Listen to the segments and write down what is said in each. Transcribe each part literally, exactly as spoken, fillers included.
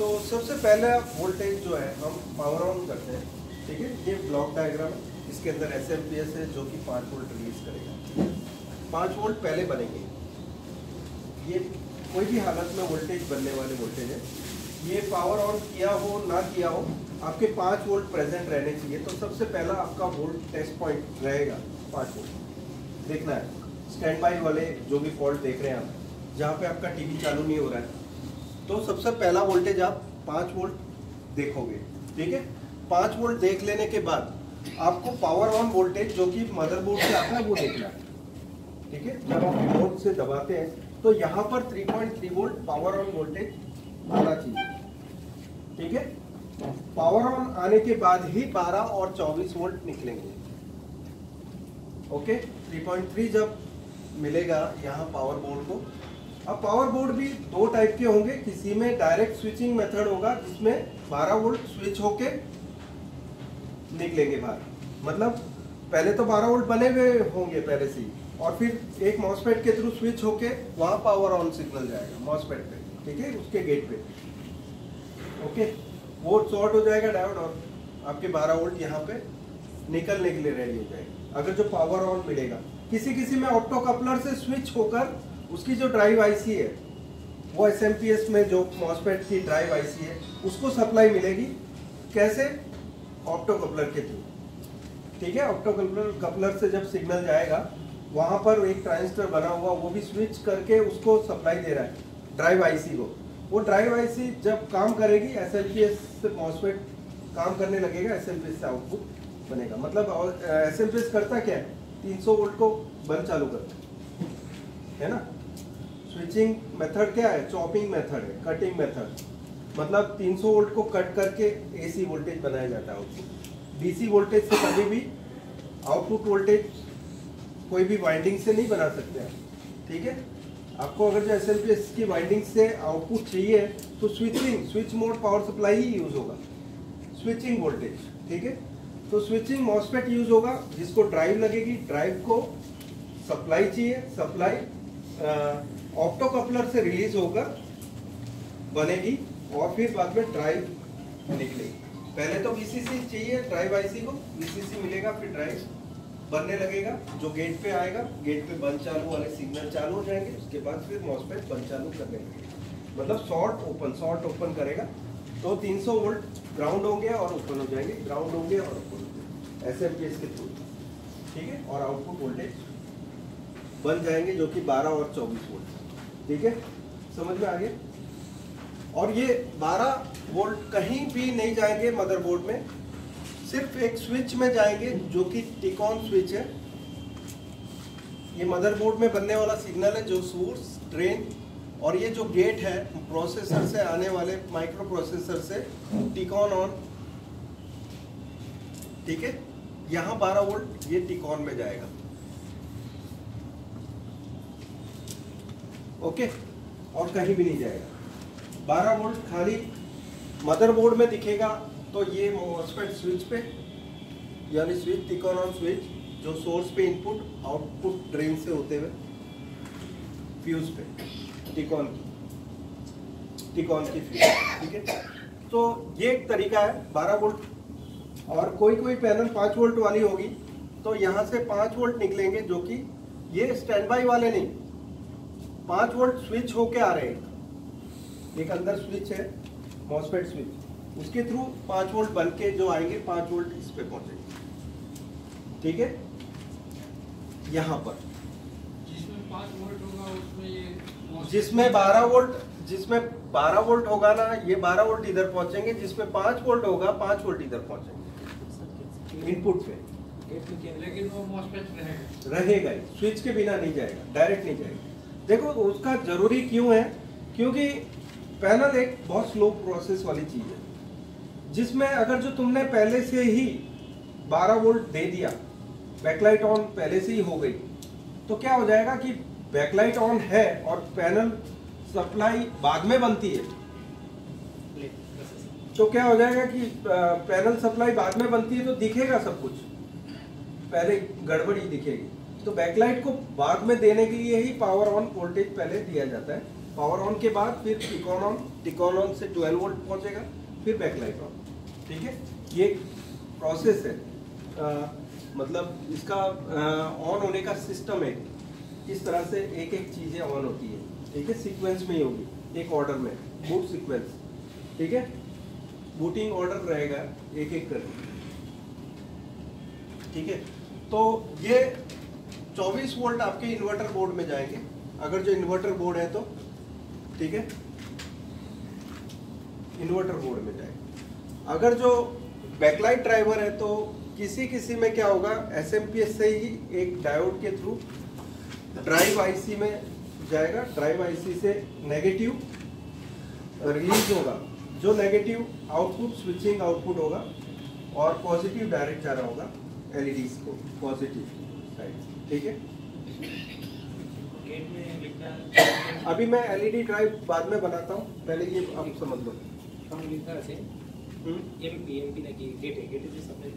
तो सबसे पहला वोल्टेज जो है हम पावर ऑन करते हैं, ठीक है। ये ब्लॉक डायग्राम है, इसके अंदर एस एम पी एस है जो कि पाँच वोल्ट रिलीज करेगा। पाँच वोल्ट पहले बनेंगे, ये कोई भी हालत में वोल्टेज बनने वाले वोल्टेज है। ये पावर ऑन किया हो ना किया हो, आपके पाँच वोल्ट प्रेजेंट रहने चाहिए। तो सबसे पहला आपका वोल्ट टेस्ट पॉइंट रहेगा पाँच वोल्ट। देखना है स्टैंड बाई वाले जो भी फॉल्ट देख रहे हैं आप, जहाँ पे आपका टीवी चालू नहीं हो रहा है, तो सबसे पहला वोल्टेज आप पाँच वोल्ट देखोगे, ठीक है। पाँच वोल्ट देख लेने के बाद आपको पावर ऑन वोल्टेज जो कि मदरबोर्ड से आता है वो देखना है, ठीक है। जब आप रिमोट से दबाते हैं तो यहाँ पर three point three volt power on voltage आना चाहिए, ठीक है। पावर ऑन आने के बाद ही बारह और चौबीस वोल्ट निकलेंगे, ओके। थ्री पॉइंट थ्री जब मिलेगा यहाँ पावर बोर्ड को। अब पावर बोर्ड भी दो टाइप के होंगे, किसी में डायरेक्ट स्विचिंग मेथड होगा जिसमें बारह वोल्ट स्विच होके निकलेंगे बाहर, मतलब पहले तो बारह वोल्ट बने हुए होंगे पहले से ही, और फिर एक मॉसफेट के थ्रू स्विच होके वहां पावर ऑन सिग्नल जाएगा मॉसफेट पे, ठीक है, उसके गेट पे, ओके। वो शॉर्ट हो जाएगा डायोड और आपके बारह वोल्ट यहाँ पे निकलने के लिए रेडी हो जाएगा अगर जो पावर ऑन मिलेगा। किसी किसी में ऑप्टो कपलर से स्विच होकर उसकी जो ड्राइव आईसी है वो एस एम पी एस में जो मॉसफेट की ड्राइव आईसी है उसको सप्लाई मिलेगी, कैसे? ऑप्टो कपलर के थ्रू, ठीक है। ऑप्टो कपलर कपलर से जब सिग्नल जाएगा वहां पर एक ट्रांजिस्टर बना हुआ, वो भी स्विच करके उसको सप्लाई दे रहा है ड्राइव आईसी को। वो ड्राइव आईसी जब काम करेगी एस एम पी एस से मॉसफेट काम करने लगेगा, एस एम पी एस से आउटपुट बनेगा। मतलब एस एम पी एस करता क्या है, तीन सौ वोल्ट को बंद चालू करता है ना। स्विचिंग मेथड क्या है, चॉपिंग मेथड है, कटिंग मेथड, मतलब तीन सौ वोल्ट को कट करके एसी वोल्टेज बनाया जाता है आउटपुट। डीसी वोल्टेज से कभी भी आउटपुट वोल्टेज कोई भी वाइंडिंग से नहीं बना सकते हैं, ठीक है। आपको अगर जो एस एम पी एस की वाइंडिंग से आउटपुट चाहिए तो switching switch mode power supply ही यूज होगा, स्विचिंग वोल्टेज, ठीक है। तो स्विचिंग मॉसफेट यूज होगा जिसको ड्राइव लगेगी, ड्राइव को सप्लाई चाहिए, सप्लाई ऑप्टो कपलर से रिलीज होकर बनेगी और फिर बाद में ड्राइव निकलेगी। पहले तो वीसीसी चाहिए ड्राइव आईसी को, वीसीसी मिलेगा फिर ड्राइव बनने लगेगा, जो गेट पे आएगा, गेट पे बंद चालू वाले सिग्नल चालू हो जाएंगे, उसके बाद फिर मॉसफेट बंद चालू करने लगेगा, मतलब शॉर्ट ओपन शॉर्ट ओपन करेगा। तो तीन सौ वोल्ट ग्राउंड होंगे और ओपन हो जाएंगे, ग्राउंड होंगे और ओपन हो जाएंगे एस एम पी एस के थ्रू, ठीक है। और आउटपुट वोल्टेज बन जाएंगे जो कि बारह और चौबीस वोल्ट, ठीक है, समझ में आ गया। और ये बारह वोल्ट कहीं भी नहीं जाएंगे मदरबोर्ड में, सिर्फ एक स्विच में जाएंगे जो कि टिकॉन स्विच है। ये मदरबोर्ड में बनने वाला सिग्नल है जो सोर्स, ड्रेन और ये जो गेट है प्रोसेसर से आने वाले माइक्रो प्रोसेसर से टिकॉन ऑन, ठीक है। यहाँ बारह वोल्ट ये टिकॉन में जाएगा, ओके, और कहीं भी नहीं जाएगा। बारह वोल्ट खाली मदरबोर्ड में दिखेगा तो ये मॉसफेट स्विच पे, यानी स्विच टिकॉन ऑन स्विच जो सोर्स पे इनपुट आउटपुट ड्रेन से होते हुए फ्यूज पे टिकॉन की टिकॉन की फ्यूज, ठीक है। तो ये एक तरीका है बारह वोल्ट। और कोई कोई पैनल पाँच वोल्ट वाली होगी तो यहाँ से पाँच वोल्ट निकलेंगे जो कि ये स्टैंड बाई वाले नहीं, पाँच वोल्ट स्विच होके आ रहे हैं। एक अंदर स्विच है मॉसफेट स्विच, उसके थ्रू पाँच वोल्ट बन के जो आएंगे पाँच वोल्ट इस पे पहुंचेंगे, ठीक है। यहाँ पर जिसमें पाँच वोल्ट होगा उसमें ये जिसमें बारह वोल्ट जिसमें बारह वोल्ट होगा ना, ये बारह वोल्ट इधर पहुंचेंगे, जिसमें पाँच वोल्ट होगा पाँच वोल्ट इधर पहुंचेंगे इनपुट पे, लेकिन वो मॉसफेट रहेगा रहेगा ही, स्विच के बिना नहीं जाएगा, डायरेक्ट नहीं जाएगा। देखो उसका जरूरी क्यों है, क्योंकि पैनल एक बहुत स्लो प्रोसेस वाली चीज है, जिसमें अगर जो तुमने पहले से ही बारह वोल्ट दे दिया, बैकलाइट ऑन पहले से ही हो गई, तो क्या हो जाएगा कि बैकलाइट ऑन है और पैनल सप्लाई बाद में बनती है, तो क्या हो जाएगा कि पैनल सप्लाई बाद में बनती है तो दिखेगा सब कुछ, पहले गड़बड़ी दिखेगी। तो बैकलाइट को बाद में देने के लिए ही पावर ऑन वोल्टेज पहले दिया जाता है, पावर ऑन के बाद फिर टिकॉन ऑन टिकॉन ऑन से ट्वेल्व वोल्ट पहुंचेगा, फिर बैकलाइट ऑन। ठीक है, ये प्रोसेस है। आ, मतलब इसका ऑन होने का सिस्टम है, किस तरह से एक एक चीजें ऑन होती है। ठीक है, सीक्वेंस में ही होगी, एक ऑर्डर में, बूट सीक्वेंस। ठीक है, बूटिंग ऑर्डर रहेगा एक एक करके। ठीक है, तो ये चौबीस वोल्ट आपके इन्वर्टर बोर्ड में जाएंगे, अगर जो इन्वर्टर बोर्ड है तो। ठीक है, इन्वर्टर बोर्ड में जाएंगे। अगर जो बैकलाइट ड्राइवर है तो किसी किसी में क्या होगा, एसएमपीएस से ही एक डायोड के थ्रू ड्राइव आईसी में जाएगा, ड्राइव आईसी से नेगेटिव रिलीज होगा, जो नेगेटिव आउटपुट स्विचिंग आउटपुट होगा और पॉजिटिव डायरेक्ट जा रहा होगा एलईडीज को पॉजिटिव साइड। ठीक है, गेट में लिखा है। अभी मैं एलईडी ड्राइव बाद में बनाता हूँ, पहले ये आप समझ लो। हम लिखा है एमपी एमपी ना कि गेट है, गेट इज सप्लाई।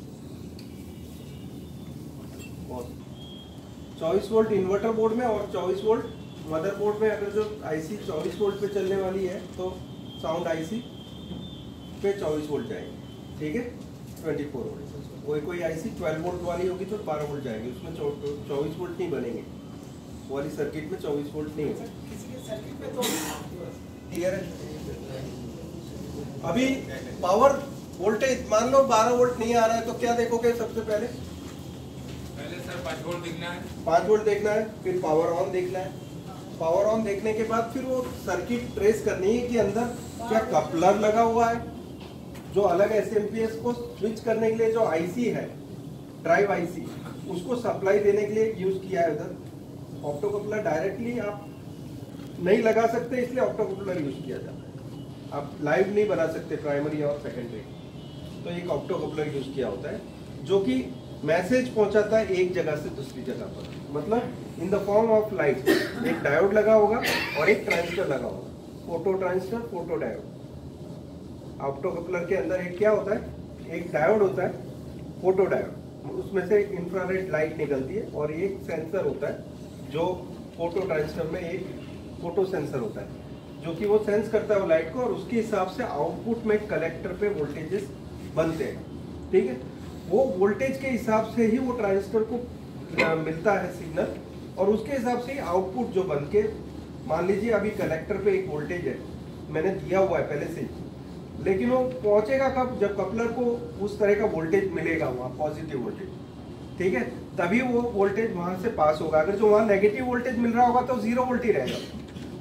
चौबीस वोल्ट इन्वर्टर बोर्ड में और चौबीस वोल्ट मदरबोर्ड में। अगर जो आईसी चौबीस वोल्ट पे चलने वाली है तो साउंड आईसी पे चौबीस वोल्ट जाएंगे। ठीक है, चौबीस वोल्ट। कोई कोई आईसी बारह वोल्ट वाली होगी तो बारह वोल्ट जाएगी, उसमें चौबीस वोल्ट नहीं बनेंगे, वो वाली सर्किट में चौबीस वोल्ट नहीं है। किसी के सर्किट पे तो क्लियर है। अभी पावर वोल्टेज मान लो बारह वोल्ट नहीं आ रहा है तो क्या देखोगे सबसे पहले? पहले सर पाँच वोल्ट दिखना है, पाँच वोल्ट देखना है, फिर पावर ऑन देखना है। पावर ऑन देखने के बाद फिर वो सर्किट ट्रेस करनी है कि अंदर क्या कपलर लगा हुआ है, जो अलग एसएमपीएस को स्विच करने के लिए जो आईसी है, ड्राइव आईसी, उसको सप्लाई देने के लिए यूज किया है उधर। ऑप्टो कपलर डायरेक्टली आप नहीं लगा सकते, इसलिए ऑप्टो कपलर यूज किया जाता है। आप लाइव नहीं बना सकते प्राइमरी और सेकेंडरी, तो एक ऑप्टो कपलर यूज किया होता है जो कि मैसेज पहुंचाता है एक जगह से दूसरी जगह पर, मतलब in the form of light. एक डायोड लगा होगा और एक ट्रांजिस्टर लगा होगा, photo transistor, photo diode. Opto coupler के अंदर एक क्या होता है, एक डायोड होता है, फोटो डायोड, उसमें से इंफ्रारेड लाइट निकलती है, और एक सेंसर होता है जो फोटो ट्रांजिस्टर में एक फोटो सेंसर होता है जो कि वो सेंस करता है वो लाइट को, और उसके हिसाब से आउटपुट में कलेक्टर पे वोल्टेजेस बनते हैं। ठीक है, वो वोल्टेज के हिसाब से ही वो ट्रांजिस्टर को मिलता है सिग्नल, और उसके हिसाब से ही आउटपुट जो बन के, मान लीजिए अभी कलेक्टर पे एक वोल्टेज है मैंने दिया हुआ है पहले से ही, लेकिन वो पहुंचेगा कब, जब कपलर को उस तरह का वोल्टेज मिलेगा, वहाँ पॉजिटिव वोल्टेज। ठीक है, तभी वो वोल्टेज वहां से पास होगा। अगर जो वहां नेगेटिव वोल्टेज मिल रहा होगा तो जीरो वोल्ट ही रहेगा।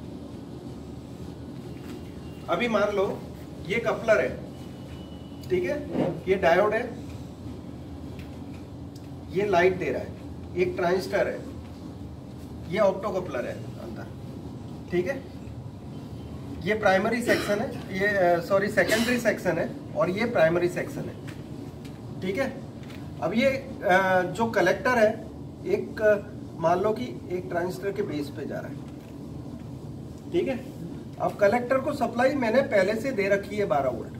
अभी मान लो ये कपलर है, ठीक है, ये डायोड है, ये लाइट दे रहा है, एक ट्रांजिस्टर है, ये ऑप्टो कपलर है अंदर। ठीक है, ये प्राइमरी सेक्शन है, ये सॉरी सेकेंडरी सेक्शन है, और ये प्राइमरी सेक्शन है। ठीक है, अब ये आ, जो कलेक्टर है, एक मान लो कि एक ट्रांजिस्टर के बेस पे जा रहा है। ठीक है, अब कलेक्टर को सप्लाई मैंने पहले से दे रखी है बारह वोल्ट।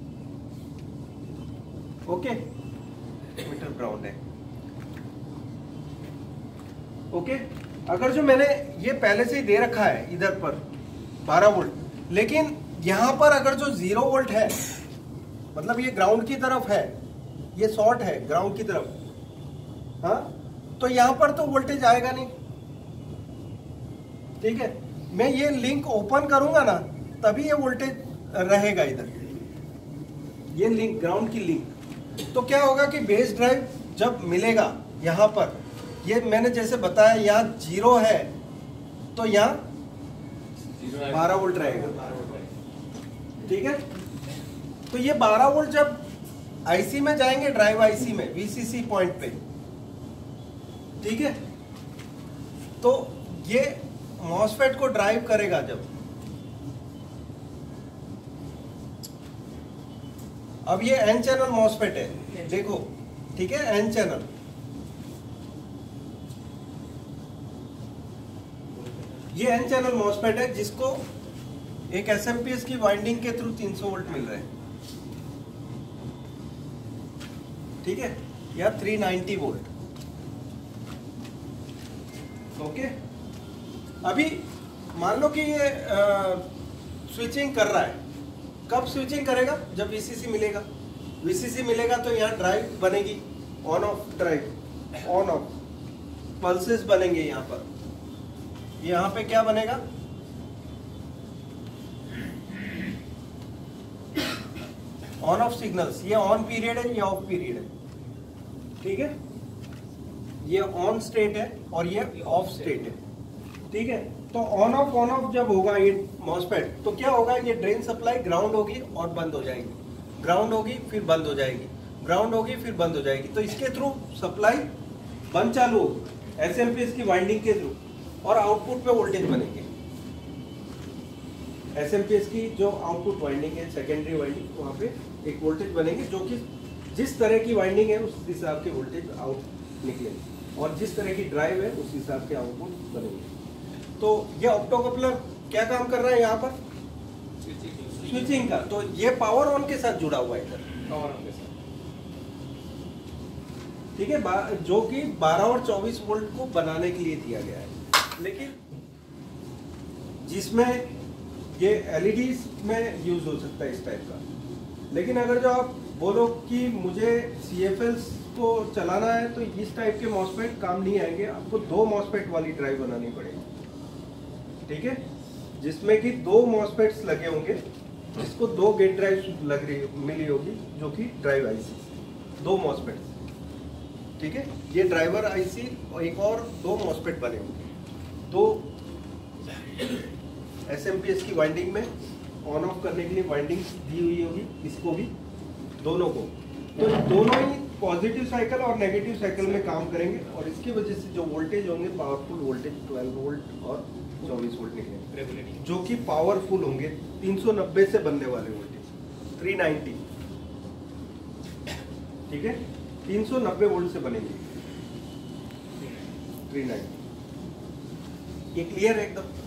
ओके, मीटर ग्राउंड है। ओके, अगर जो मैंने ये पहले से ही दे रखा है इधर पर बारह वोल्ट, लेकिन यहां पर अगर जो जीरो वोल्ट है, मतलब ये ग्राउंड की तरफ है, ये शॉर्ट है ग्राउंड की तरफ, हाँ, तो यहां पर तो वोल्टेज आएगा नहीं। ठीक है, मैं ये लिंक ओपन करूंगा ना, तभी ये वोल्टेज रहेगा इधर, ये लिंक, ग्राउंड की लिंक। तो क्या होगा कि बेस ड्राइव जब मिलेगा यहां पर, ये मैंने जैसे बताया यहाँ जीरो है, तो यहाँ बारह वोल्ट रहेगा। ठीक है, तो ये बारह वोल्ट जब आईसी में जाएंगे, ड्राइव आईसी में, वीसीसी पॉइंट पे, ठीक है, तो ये मॉसफेट को ड्राइव करेगा। जब अब ये एन चैनल मॉसफेट है, देखो, ठीक है, एन चैनल, ये एन चैनल मॉसफेट है जिसको एक एसएमपीएस की वाइंडिंग के थ्रू तीन सौ वोल्ट मिल रहे हैं। ठीक है, या तीन सौ नब्बे वोल्ट। ओके, अभी मान लो कि ये स्विचिंग कर रहा है। कब स्विचिंग करेगा? जब वीसीसी मिलेगा। वीसीसी मिलेगा तो यहाँ ड्राइव बनेगी, on off drive, on off pulses बनेंगे। यहाँ पर यहाँ पे क्या बनेगा? On off signals. ये ऑन पीरियड है, ये ऑफ पीरियड है, ठीक है। ये ऑन स्टेट है और ये ऑफ स्टेट है, ठीक है। तो ऑन ऑफ ऑन ऑफ जब होगा ये मॉसफेट, तो क्या होगा? ये ड्रेन सप्लाई ग्राउंड होगी और बंद हो जाएगी, ग्राउंड होगी फिर बंद हो जाएगी, ग्राउंड होगी फिर बंद हो जाएगी। तो इसके थ्रू सप्लाई बंद चालू होगी एसएमपीएस की वाइंडिंग के थ्रू, और आउटपुट पे वोल्टेज बनेंगे। एसएमपीएस की जो आउटपुट वाइंडिंग है, सेकेंडरी वाइंडिंग, वहाँ पे एक वोल्टेज बनेंगे जो कि जिस तरह की वाइंडिंग है उस हिसाब के वोल्टेज आउट निकलेंगे, और जिस तरह की ड्राइव है उस हिसाब के आउटपुट बनेंगे। तो ये ऑप्टोकपलर क्या काम कर रहा है यहाँ पर? स्विचिंग का। तो ये पावर ऑन के साथ जुड़ा हुआ है इधर, पावर ऑन के साथ, ठीक है, जो कि बारह और चौबीस वोल्ट को बनाने के लिए दिया गया है। लेकिन जिसमें ये एलईडी में यूज हो सकता है इस टाइप का। लेकिन अगर जो आप बोलो कि मुझे सीएफएल्स को चलाना है तो इस टाइप के मॉसफेट काम नहीं आएंगे, आपको दो मॉसफेट वाली ड्राइव बनानी पड़ेगी, ठीक है, जिसमें कि दो मॉसफेट्स लगे होंगे, जिसको दो गेट ड्राइव लग रही मिली होगी, जो कि ड्राइव आईसी, दो मॉसफेट्स, ठीक है। ये ड्राइवर आईसी और एक और दो मॉसफेट बने होंगे, दो एसएमपीएस की वाइंडिंग में ऑन ऑफ करने के लिए वाइंडिंग दी हुई होगी, इसको भी, दोनों को। तो दोनों ही पॉजिटिव साइकिल और नेगेटिव साइकिल में काम करेंगे, और इसकी वजह से जो वोल्टेज होंगे पावरफुल वोल्टेज बारह वोल्ट और चौबीस वोल्ट निकलेंगे, जो कि पावरफुल होंगे। तीन सौ नब्बे से बनने वाले वोल्टेज तीन सौ नब्बे, ठीक है, तीन सौ नब्बे वोल्ट से बनेंगे तीन सौ नब्बे। ये क्लियर है एकदम?